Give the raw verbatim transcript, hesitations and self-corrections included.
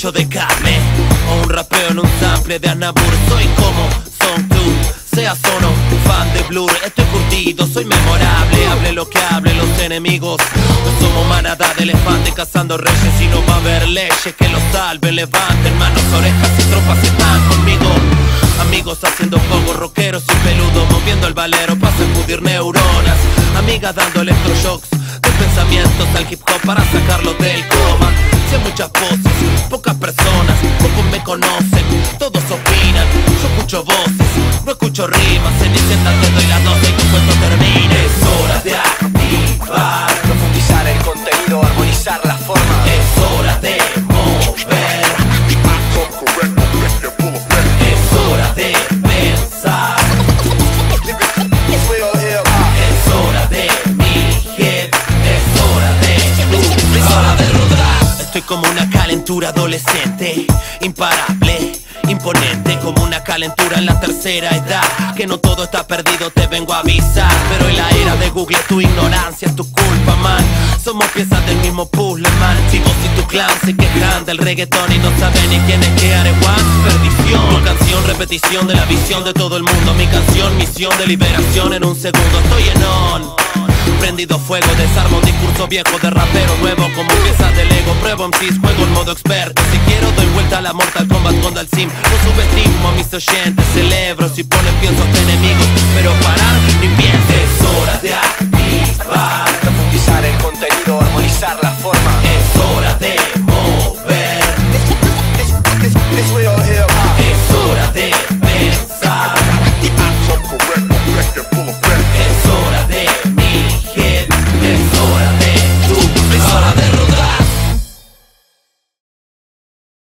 hecho de carne, o un rapeo en un sample de Anabur. Soy como son tú, seas o no fan de Blur. Estoy curtido, soy memorable, hable lo que hable los enemigos. No somos manada de elefantes cazando reyes, y no va a haber leyes que los salven. Levanten manos, orejas y tropas están conmigo. Amigos haciendo poco, rockeros y peludos moviendo el valero para sacudir neuronas. Amigas dando electroshocks de pensamientos al hip hop para sacarlo del coma. Si hay muchas voces, pocas personas, pocos me conocen, todos opinan. Yo escucho voces, no escucho rimas. Se dice tanto doy la doce y tu cuento termina. Es hora de activar, profundizar el contenido, armonizar la forma. es hora de mover, es hora de pensar, es hora de mi hit, es hora de es hora de rodar. Estoy como una calentura adolescente, imparable, imponente, como una calentura en la tercera edad. Que no todo está perdido, te vengo a avisar. Pero en la era de Google tu ignorancia es tu culpa, man. Somos piezas del mismo puzzle, man. Si vos y tu clan se quejan del reggaetón y no saben ni quién es que Arewan, perdición. Tu canción, repetición de la visión de todo el mundo. Mi canción, misión de liberación en un segundo. Estoy en on, prendido fuego, desarmo un discurso viejo de rapero nuevo. Como piezas de Lego, pruebo en cis, juego en modo experto. Si quiero doy vuelta a la Mortal Kombat con Dalsim. No subestimo a mis oyentes, celebro si ponen piensos de enemigos, pero parar ni pienses. Es hora de activar, profundizar el contenido, armonizar la forma. es hora de